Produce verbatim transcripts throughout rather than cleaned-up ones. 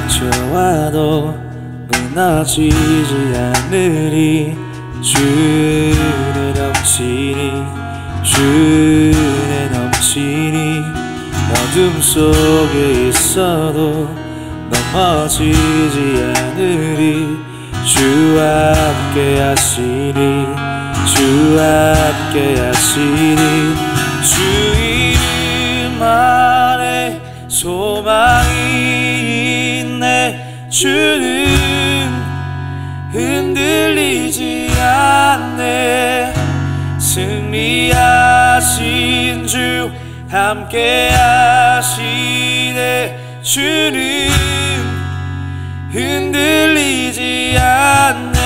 닥쳐와도 무너지지 않으리. 주의 넘치니 주의 넘치니 어둠 속에 있어도 넘어지지 않으리. 주 함께 하시니 주 함께 하시니 주 이름 안에 소망이 있네. 주는 흔들리지 않네. 승리하신 주 함께 하시네. 주는 흔들리지 않네.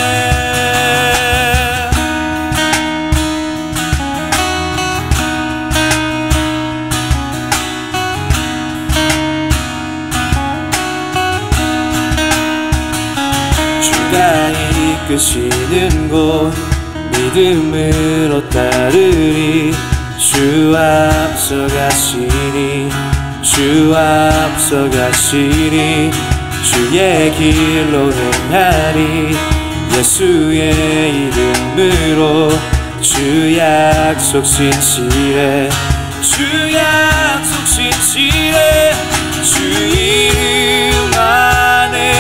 주가 이끄시는 곳 믿음으로 따르리. 주 앞서 가시니 주 앞서 가시니 주의 길로 행하리. 예수의 이름으로 주 약속 신실해 주 약속 신실해. 주 이름 안에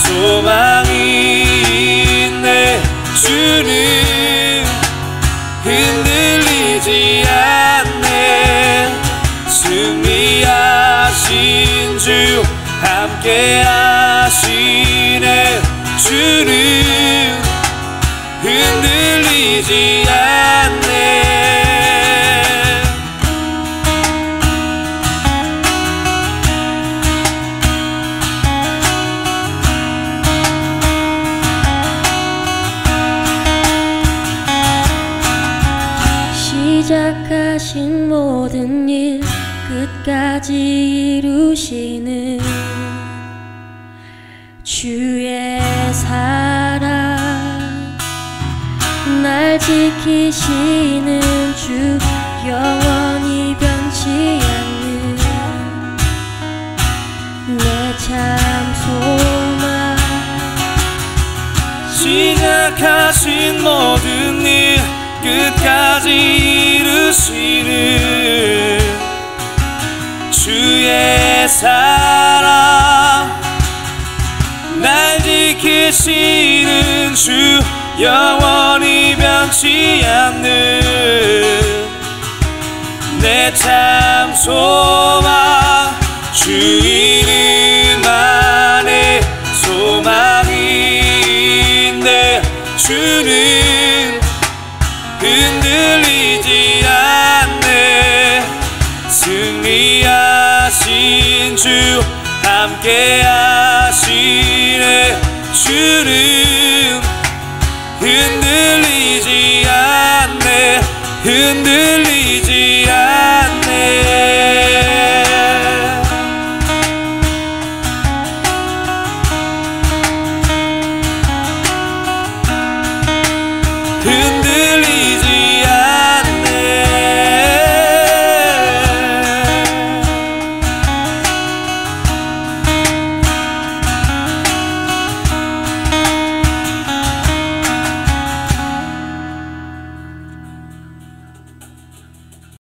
소망이 있네. 주는 흔들리지 않네. 승리하신 주 함께 하시네. 주는 흔들리지 않네. 시작하신 모든 일 끝까지 이루시는 주의 사랑, 날 지키시는 주 영원히 변치 않는 내 참 소망. 시작하신 모든 일 끝까지 이루시는 주의 사랑, 날 지키시는 주 영원히 변치 않는 내 참 소망. 주 이름 안에 소망이 있네. 주는 흔들리지 않네. 승리하신 주 함께 하시네. 주는